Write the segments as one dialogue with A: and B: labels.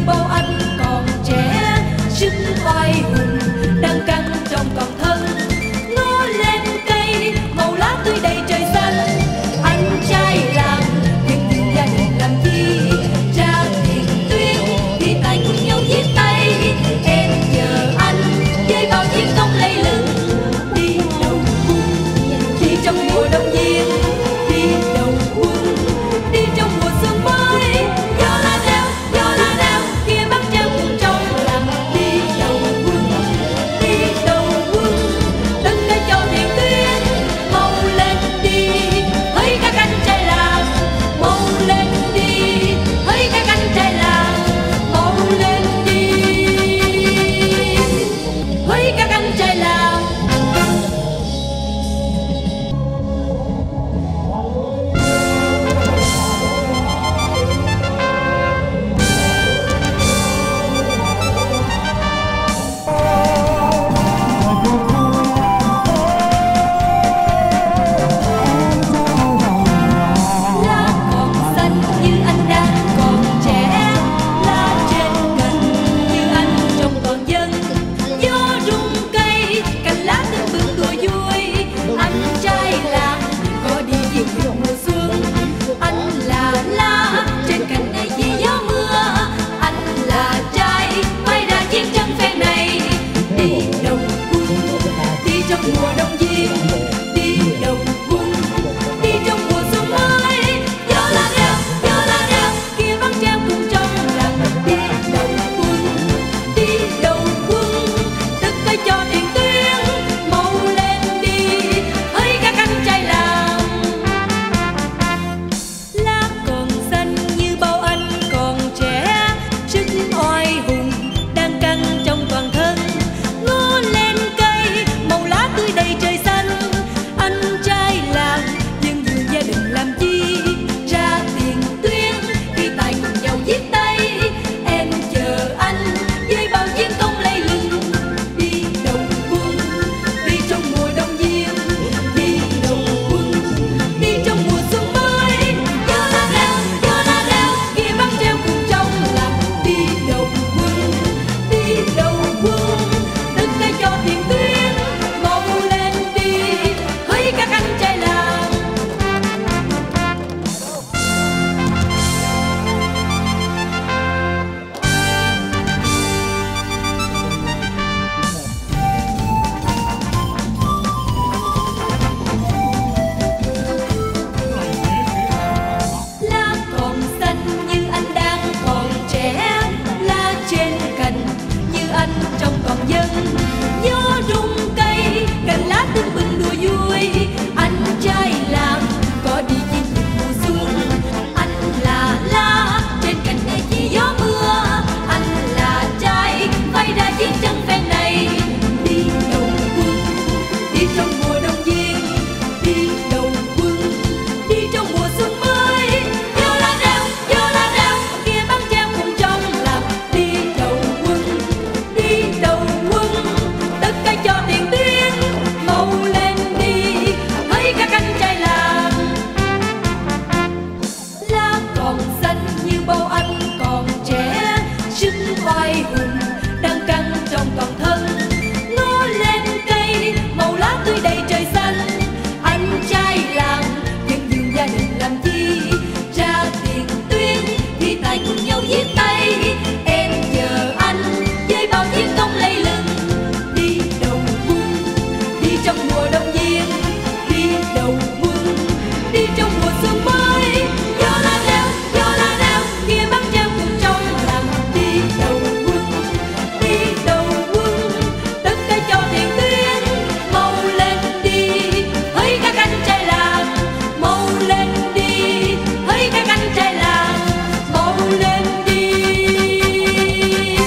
A: bao anh còn trẻ, sức oai hùng đang căng trong toàn thân. Ngó lên cây màu lá tươi đầy trời xanh, anh trai làng nhưng đừng gia đình làm chi, ra tiền tuyến thì tài cùng nhau viết tay. Em chờ anh với bao chiến công lây lừng, đi đầu quân đi trong mùa đông viên, đi đầu quân đi trong mùa xuân mới. Gió lá reo kia bắt treo cùng trong làng, đi đầu quân tất cả cho tiền tuyến. Mau lên đi hỡi các anh trai làng, mau lên đi hỡi các anh trai làng, mau lên đi hỡi các anh trai làng. Lá còn xanh như anh đang còn trẻ, lá trên cành như anh trong toàn dân. Gió rung cây cành lá tưng bừng đùa vui, anh trai làng có đi về mùa xuân. Anh là lá trên cành này vì gió mưa, anh là trai bay ra chiến tranh phen này. Đi đầu quân đi trong mùa đông viên, đi đầu quân đi trong mùa xuân mới. Gió lá reo kia bắt treo cùng trong làng, đi đầu quân tất cả cho tiền tuyến. Mau lên đi hỡi các anh trai làng. Lá còn xanh như bao anh còn trẻ, sức oai hùng đang căng trong toàn thân. Ngó lên cây màu lá tươi đầy trời xanh, anh trai làng nhưng vừa gia đình làm chi, ra tiền tuyến khi tài cùng nhau viết tay. Em chờ anh với bao chiến công lây lừng, đi đầu quân đi trong mùa đông viên, đi đầu quân đi trong mùa xuân mới. Gió lá reo kia bắt treo cùng trong làng, đi đầu quân tất cả cho tiền tuyến. Mau lên đi hỡi các anh trai làng. Lá còn xanh như anh đang còn trẻ, lá trên cành như anh trong toàn dân. Gió rung cây cành lá tưng bừng đùa vui, anh trai làng có đi chiến dịch mùa xuân. Anh là lá trên cành này vì gió mưa, anh là trai bay ra chiến tranh phen này. Đi đầu quân đi trong mùa đông viên, đi đầu quân đi trong mùa xuân mới. Gió lá reo kia bắt treo cùng trong làng, đi đầu quân tất cả cho tiền tuyến. Mau lên đi hỡi các anh trai làng. Lá còn xanh như bao anh còn trẻ, sức oai hùng đang căng trong toàn thân. Ngó lên cây màu lá tươi đầy trời xanh, anh trai làng nhưng vừa gia đình làm chi, ra tiền tuyến thì tài cùng nhau viết tay. Em chờ anh với bao chiến công lây lừng, đi đầu quân đi trong mùa đông viên, đi đầu quân đi trong mùa xuân mới. Gió lá reo kia bắt treo cùng trong làng, đi đầu quân tất cả cho tiền tuyến. Mau lên đi hỡi các anh trai làng, mau lên đi hỡi các anh trai làng, mau lên đi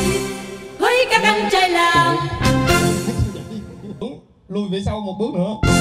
A: hỡi các anh trai làng.
B: Lùi về sau một bước nữa.